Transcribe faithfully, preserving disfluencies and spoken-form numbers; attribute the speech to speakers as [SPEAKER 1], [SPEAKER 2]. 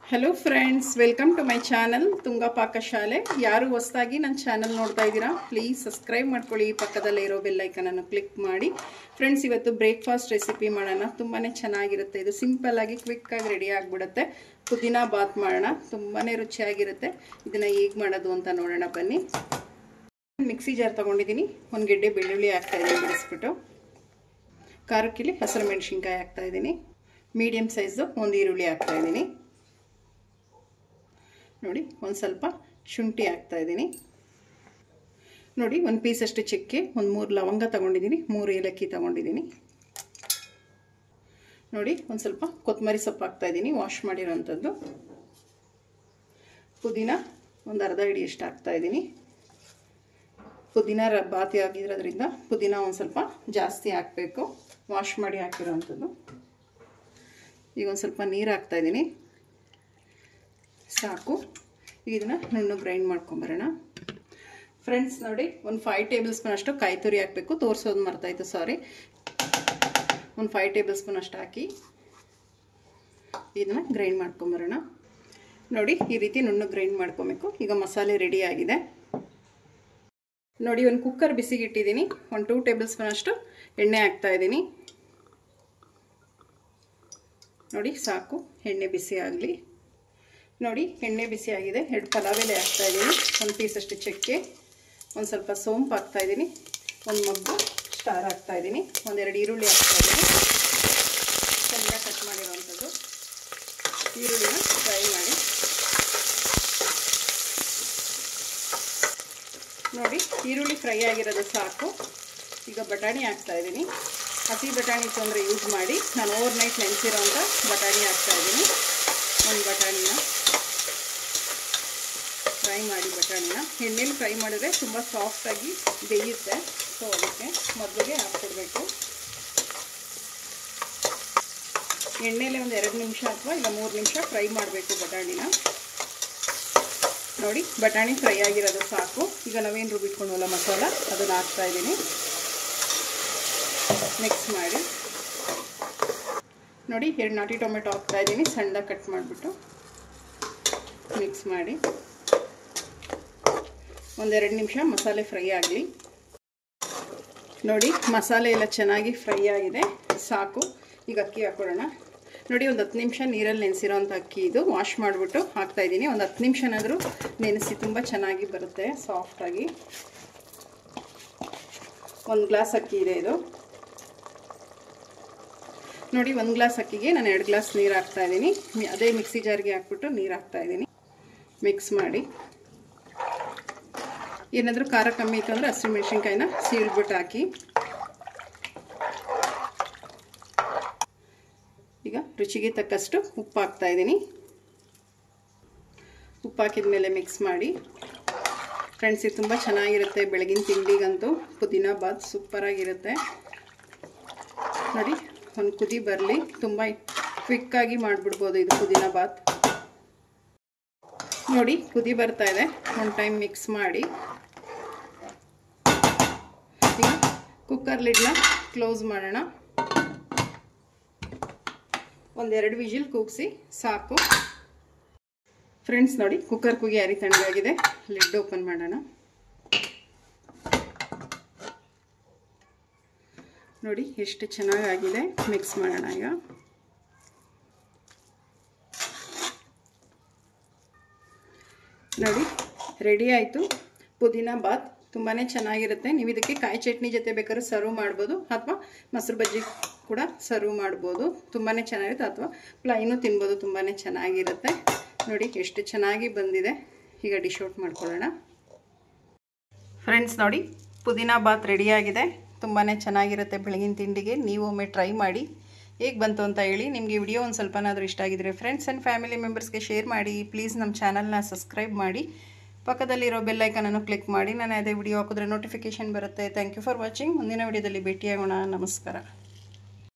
[SPEAKER 1] Hello friends, welcome to my channel Tunga Pakashale. ಯಾರು ಹೊಸದಾಗಿ ನನ್ನ ಚಾನೆಲ್ ನೋಡ್ತಾ ಇದ್ದೀರಾ ಪ್ಲೀಸ್ ಸಬ್ಸ್ಕ್ರೈಬ್ ಮಾಡ್ಕೊಳ್ಳಿ, ಪಕ್ಕದಲ್ಲೇ ಇರೋ ಬೆಲ್ ಐಕಾನ್ ಅನ್ನು ಕ್ಲಿಕ್ ಮಾಡಿ. ಫ್ರೆಂಡ್ಸ್, ಇವತ್ತು ಬ್ರೇಕ್ಫಾಸ್ಟ್ ರೆಸಿಪಿ ಮಾಡೋಣ. ತುಂಬಾನೇ ಚೆನ್ನಾಗಿರುತ್ತೆ. ಇದು ಸಿಂಪಲ್ ಆಗಿ ಕ್ವಿಕ್ ಆಗಿ ರೆಡಿ ಆಗಿಬಿಡುತ್ತೆ. ಪುದೀನಾ ಬಾತ್ ಮಾಡೋಣ. ತುಂಬಾನೇ ರುಚಿಯಾಗಿರುತ್ತೆ. ಇದನ್ನ ಹೇಗೆ ಮಾಡೋದು ಅಂತ ನೋಡೋಣ ಬನ್ನಿ. ಮಿಕ್ಸಿ ಜಾರ್ ತಗೊಂಡಿದ್ದೀನಿ. ಒಂದು ಗೆಡ್ಡೆ ಬೆಳ್ಳುಳ್ಳಿ ಹಾಕ್ತಾ ಇದ್ದೀನಿ ಬಿಡಿಸ್ಬಿಟ್ಟು. ಖಾರಕ್ಕಿಲ್ಲಿ ಹಸಿರು ಮೆಣಸಿನಕಾಯಿ ಹಾಕ್ತಾ ಇದ್ದೀನಿ. ಮೀಡಿಯಂ ಸೈಜ್ ಒಂದು ಈರುಳ್ಳಿ ಹಾಕ್ತಾ ಇದ್ದೀನಿ. ನೋಡಿ, ಒಂದು ಸ್ವಲ್ಪ ಶುಂಠಿ ಹಾಕ್ತಾ ಇದ್ದೀನಿ. ನೋಡಿ, ಒಂದು ಪೀಸ್ ಅಷ್ಟು ಚಕ್ಕೆ, ಒಂದು ಮೂರು ಲವಂಗ ತಗೊಂಡಿದ್ದೀನಿ, ಮೂರು ಏಲಕ್ಕಿ ತಗೊಂಡಿದ್ದೀನಿ. ನೋಡಿ, ಒಂದು ಸ್ವಲ್ಪ ಕೊತ್ತಂಬರಿ ಸೊಪ್ಪು ಹಾಕ್ತಾ ಇದ್ದೀನಿ, ವಾಶ್ ಮಾಡಿರೋಂಥದ್ದು. ಪುದೀನ ಒಂದು ಅರ್ಧ ಹಿಡಿಯಷ್ಟು ಹಾಕ್ತಾ ಇದ್ದೀನಿ. ಪುದೀನ ಬಾತಿ ಆಗಿರೋದ್ರಿಂದ ಪುದೀನ ಒಂದು ಸ್ವಲ್ಪ ಜಾಸ್ತಿ ಹಾಕಬೇಕು, ವಾಶ್ ಮಾಡಿ ಹಾಕಿರೋವಂಥದ್ದು. ಈಗ ಒಂದು ಸ್ವಲ್ಪ ನೀರು ಹಾಕ್ತಾ ಇದ್ದೀನಿ, ಸಾಕು. ಇದನ್ನು ನುಣ್ಣು ಗ್ರೈಂಡ್ ಮಾಡ್ಕೊಂಬರೋಣ. ಫ್ರೆಂಡ್ಸ್, ನೋಡಿ, ಒಂದು ಫೈವ್ ಟೇಬಲ್ ಸ್ಪೂನ್ ಅಷ್ಟು ಕಾಯಿ ತುರಿ ಹಾಕಬೇಕು. ತೋರಿಸೋದು ಮರ್ತಾಯಿತ್ತು, ಸಾರಿ. ಒಂದು ಫೈವ್ ಟೇಬಲ್ ಸ್ಪೂನ್ ಅಷ್ಟು ಹಾಕಿ ಇದನ್ನು ಗ್ರೈಂಡ್ ಮಾಡ್ಕೊಂಬರೋಣ. ನೋಡಿ, ಈ ರೀತಿ ನುಣ್ಣು ಗ್ರೈಂಡ್ ಮಾಡ್ಕೊಬೇಕು. ಈಗ ಮಸಾಲೆ ರೆಡಿ ಆಗಿದೆ. ನೋಡಿ, ಒಂದು ಕುಕ್ಕರ್ ಬಿಸಿಗೆ ಇಟ್ಟಿದ್ದೀನಿ. ಒಂದು ಟೂ ಟೇಬಲ್ ಸ್ಪೂನ್ ಅಷ್ಟು ಎಣ್ಣೆ ಹಾಕ್ತಾ ಇದ್ದೀನಿ. ನೋಡಿ, ಸಾಕು, ಎಣ್ಣೆ ಬಿಸಿ ಆಗಲಿ. ನೋಡಿ, ಎಣ್ಣೆ ಬಿಸಿ ಆಗಿದೆ. ಎರಡು ಪಲಾವ್ ಎಲೆ ಹಾಕ್ತಾ ಇದ್ದೀನಿ, ಒಂದು ಪೀಸ್ ಅಷ್ಟು ಚಕ್ಕೆ, ಒಂದು ಸ್ವಲ್ಪ ಸೋಂಪು ಹಾಕ್ತಾ ಇದ್ದೀನಿ, ಒಂದು ಮಗ್ಗು ಸ್ಟಾರ್ ಹಾಕ್ತಾ ಇದ್ದೀನಿ, ಒಂದೆರಡು ಈರುಳ್ಳಿ ಹಾಕ್ತಾ ಇದ್ದೀನಿ. ಚೆನ್ನಾಗಿ ಕಟ್ ಮಾಡಿರೋವಂಥದ್ದು. ಈರುಳ್ಳಿನ ಫ್ರೈ ಮಾಡಿ. ನೋಡಿ, ಈರುಳ್ಳಿ ಫ್ರೈ ಆಗಿರೋದು ಸಾಕು. ಈಗ ಬಟಾಣಿ ಹಾಕ್ತಾ ಇದ್ದೀನಿ. ಹಸಿ ಬಟಾಣಿ ಇತ್ತು ಅಂದರೆ ಯೂಸ್ ಮಾಡಿ. ನಾನು ಓವರ್ ನೈಟ್ ನೆನೆಸಿರೋಂಥ ಬಟಾಣಿ ಹಾಕ್ತಾ ಇದ್ದೀನಿ. ಒಂದು ಬಟಾಣಿನ ಫ್ರೈ ಮಾಡಿ. ಬಟಾಣಿನ ಎಣ್ಣೆಲಿ ಫ್ರೈ ಮಾಡಿದ್ರೆ ತುಂಬ ಸಾಫ್ಟಾಗಿ ಬೇಯುತ್ತೆ. ಸೊ ಅದಕ್ಕೆ ಮೊದಲಿಗೆ ಹಾಕ್ಕೊಡ್ಬೇಕು. ಎಣ್ಣೆಲೆ ಒಂದು ಎರಡು ನಿಮಿಷ ಅಥವಾ ಇಲ್ಲ ಮೂರು ನಿಮಿಷ ಫ್ರೈ ಮಾಡಬೇಕು ಬಟಾಣಿನ. ನೋಡಿ, ಬಟಾಣಿ ಫ್ರೈ ಆಗಿರೋದು ಸಾಕು. ಈಗ ನಾವೇನು ರುಬ್ಬಿಟ್ಕೊಂಡ್ವಲ್ಲ ಮಸಾಲ, ಅದನ್ನು ಹಾಕ್ತಾ ಇದ್ದೀನಿ. ಮಿಕ್ಸ್ ಮಾಡಿ. ನೋಡಿ, ಎರಡು ನಾಟಿ ಟೊಮೆಟೊ ಹಾಕ್ತಾ ಇದ್ದೀನಿ, ಸಣ್ಣದಾಗಿ ಕಟ್ ಮಾಡಿಬಿಟ್ಟು. ಮಿಕ್ಸ್ ಮಾಡಿ ಒಂದೆರಡು ನಿಮಿಷ ಮಸಾಲೆ ಫ್ರೈ ಆಗಲಿ. ನೋಡಿ, ಮಸಾಲೆ ಎಲ್ಲ ಚೆನ್ನಾಗಿ ಫ್ರೈ ಆಗಿದೆ, ಸಾಕು. ಈಗ ಅಕ್ಕಿ ಹಾಕೊಳ್ಳೋಣ. ನೋಡಿ, ಒಂದು ಹತ್ತು ನಿಮಿಷ ನೀರಲ್ಲಿ ನೆನೆಸಿರೋಂಥ ಅಕ್ಕಿ ಇದು. ವಾಶ್ ಮಾಡಿಬಿಟ್ಟು ಹಾಕ್ತಾ ಇದ್ದೀನಿ. ಒಂದು ಹತ್ತು ನಿಮಿಷನಾದರೂ ನೆನೆಸಿ, ತುಂಬ ಚೆನ್ನಾಗಿ ಬರುತ್ತೆ ಸಾಫ್ಟಾಗಿ. ಒಂದು ಗ್ಲಾಸ್ ಅಕ್ಕಿ ಇದೆ ಇದು. ನೋಡಿ, ಒಂದು ಗ್ಲಾಸ್ ಅಕ್ಕಿಗೆ ನಾನು ಎರಡು ಗ್ಲಾಸ್ ನೀರು ಹಾಕ್ತಾ ಇದ್ದೀನಿ. ಅದೇ ಮಿಕ್ಸಿ ಜಾರ್ಗೆ ಹಾಕ್ಬಿಟ್ಟು ನೀರು ಹಾಕ್ತಾ ಇದ್ದೀನಿ. ಮಿಕ್ಸ್ ಮಾಡಿ. ಏನಾದರೂ ಖಾರ ಕಮ್ಮಿ ಇತ್ತು ಅಂದರೆ ಹಸಿರು ಮೆಣಸಿನ್ಕಾಯಿನ ಸೀಳ್ಬಿಟ್ಟು ಹಾಕಿ. ಈಗ ರುಚಿಗೆ ತಕ್ಕಷ್ಟು ಉಪ್ಪು ಹಾಕ್ತಾ ಇದ್ದೀನಿ. ಉಪ್ಪು ಹಾಕಿದ ಮೇಲೆ ಮಿಕ್ಸ್ ಮಾಡಿ. ಫ್ರೆಂಡ್ಸ್, ಇದು ತುಂಬ ಚೆನ್ನಾಗಿರುತ್ತೆ. ಬೆಳಗಿನ ತಿಂಡಿಗಂತೂ ಪುದೀನಾ ಬಾತ್ ಸೂಪರಾಗಿರುತ್ತೆ. ನೋಡಿ, ಒಂದು ಕುದಿ ಬರಲಿ. ತುಂಬ ಕ್ವಿಕ್ಕಾಗಿ ಮಾಡಿಬಿಡ್ಬೋದು ಇದು ಪುದೀನಾ ಬಾತ್. ನೋಡಿ, ಕುದಿ ಬರ್ತಾ ಇದೆ. ಒಂದು ಟೈಮ್ ಮಿಕ್ಸ್ ಮಾಡಿ. ಈಗ ಕುಕ್ಕರ್ ಲಿಡ್ನ ಕ್ಲೋಸ್ ಮಾಡೋಣ. ಒಂದೆರಡು ವಿಜಿಲ್ ಕೂಗಿಸಿ ಸಾಕು. ಫ್ರೆಂಡ್ಸ್, ನೋಡಿ, ಕುಕ್ಕರ್ ಕೂಗಿ ಯಾರಿ ತಣ್ಣಗಾಗಿದೆ. ಲಿಡ್ ಓಪನ್ ಮಾಡೋಣ. ನೋಡಿ, ಎಷ್ಟು ಚೆನ್ನಾಗಾಗಿದೆ. ಮಿಕ್ಸ್ ಮಾಡೋಣ. ಈಗ ನೋಡಿ, ರೆಡಿ ಆಯಿತು ಪುದೀನಾ ಬಾತ್. ತುಂಬಾ ಚೆನ್ನಾಗಿರುತ್ತೆ. ನೀವು ಇದಕ್ಕೆ ಕಾಯಿ ಚಟ್ನಿ ಜೊತೆ ಬೇಕಾದ್ರೂ ಸರ್ವ್ ಮಾಡ್ಬೋದು, ಅಥವಾ ಮೊಸರು ಬಜ್ಜಿ ಕೂಡ ಸರ್ವ್ ಮಾಡ್ಬೋದು. ತುಂಬಾ ಚೆನ್ನಾಗಿರುತ್ತೆ. ಅಥವಾ ಪ್ಲೈನು ತಿನ್ಬೋದು. ತುಂಬಾ ಚೆನ್ನಾಗಿರುತ್ತೆ. ನೋಡಿ, ಎಷ್ಟು ಚೆನ್ನಾಗಿ ಬಂದಿದೆ. ಈಗ ಡಿಶ್ ಔಟ್ ಮಾಡ್ಕೊಳ್ಳೋಣ. ಫ್ರೆಂಡ್ಸ್, ನೋಡಿ, ಪುದೀನಾ ಬಾತ್ ರೆಡಿಯಾಗಿದೆ. ತುಂಬಾ ಚೆನ್ನಾಗಿರುತ್ತೆ ಬೆಳಗಿನ ತಿಂಡಿಗೆ. ನೀವು ಒಮ್ಮೆ ಟ್ರೈ ಮಾಡಿ. ಹೇಗೆ ಬಂತು ಅಂತ ಹೇಳಿ. ನಿಮಗೆ ವಿಡಿಯೋ ಒಂದು ಸ್ವಲ್ಪನಾದರೂ ಇಷ್ಟ ಆಗಿದ್ರೆ ಫ್ರೆಂಡ್ಸ್ ಆ್ಯಂಡ್ ಫ್ಯಾಮಿಲಿ ಮೆಂಬರ್ಸ್ಗೆ ಶೇರ್ ಮಾಡಿ. ಪ್ಲೀಸ್ ನಮ್ಮ ಚಾನಲ್ನ ಸಬ್ಸ್ಕ್ರೈಬ್ ಮಾಡಿ. ಪಕ್ಕದಲ್ಲಿರೋ ಬೆಲ್ ಐಕಾನನ್ನು ಕ್ಲಿಕ್ ಮಾಡಿ. ನಾನು ಅದೇ ವಿಡಿಯೋ ಹಾಕಿದ್ರೆ ನೋಟಿಫಿಕೇಷನ್ ಬರುತ್ತೆ. Thank you for watching. ಮುಂದಿನ ವಿಡಿಯೋದಲ್ಲಿ ಭೇಟಿಯಾಗೋಣ. ನಮಸ್ಕಾರ.